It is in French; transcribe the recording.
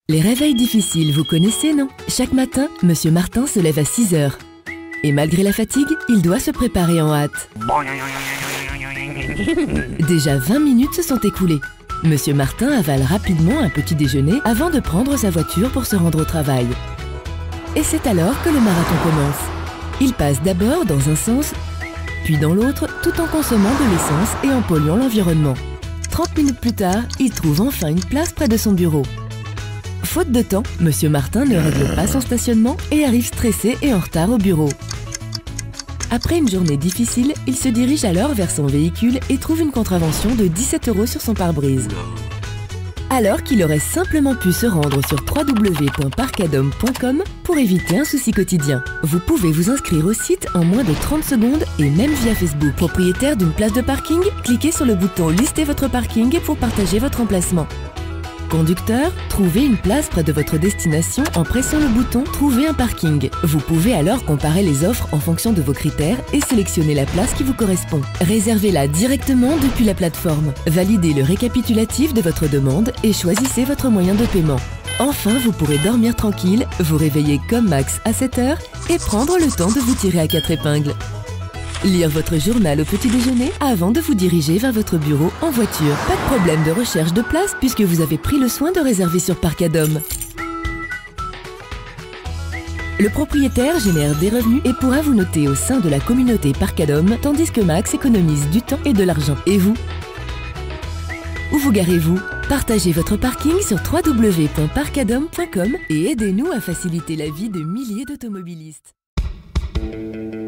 Les réveils difficiles, vous connaissez, non? Chaque matin, Monsieur Martin se lève à 6 heures. Et malgré la fatigue, il doit se préparer en hâte. Déjà 20 minutes se sont écoulées. Monsieur Martin avale rapidement un petit déjeuner avant de prendre sa voiture pour se rendre au travail. Et c'est alors que le marathon commence. Il passe d'abord dans un sens, puis dans l'autre, tout en consommant de l'essence et en polluant l'environnement. 30 minutes plus tard, il trouve enfin une place près de son bureau. Faute de temps, Monsieur Martin ne règle pas son stationnement et arrive stressé et en retard au bureau. Après une journée difficile, il se dirige alors vers son véhicule et trouve une contravention de 17 € sur son pare-brise. Alors qu'il aurait simplement pu se rendre sur www.parcadom.com pour éviter un souci quotidien. Vous pouvez vous inscrire au site en moins de 30 secondes et même via Facebook. Propriétaire d'une place de parking? Cliquez sur le bouton « Lister votre parking » pour partager votre emplacement. Conducteur, trouvez une place près de votre destination en pressant le bouton « Trouver un parking ». Vous pouvez alors comparer les offres en fonction de vos critères et sélectionner la place qui vous correspond. Réservez-la directement depuis la plateforme. Validez le récapitulatif de votre demande et choisissez votre moyen de paiement. Enfin, vous pourrez dormir tranquille, vous réveiller comme max à 7 heures et prendre le temps de vous tirer à 4 épingles. Lire votre journal au petit déjeuner avant de vous diriger vers votre bureau en voiture. Pas de problème de recherche de place puisque vous avez pris le soin de réserver sur Parcadom. Le propriétaire génère des revenus et pourra vous noter au sein de la communauté Parcadom, tandis que Max économise du temps et de l'argent. Et vous? Où vous garez-vous? Partagez votre parking sur www.parcadom.com et aidez-nous à faciliter la vie de milliers d'automobilistes.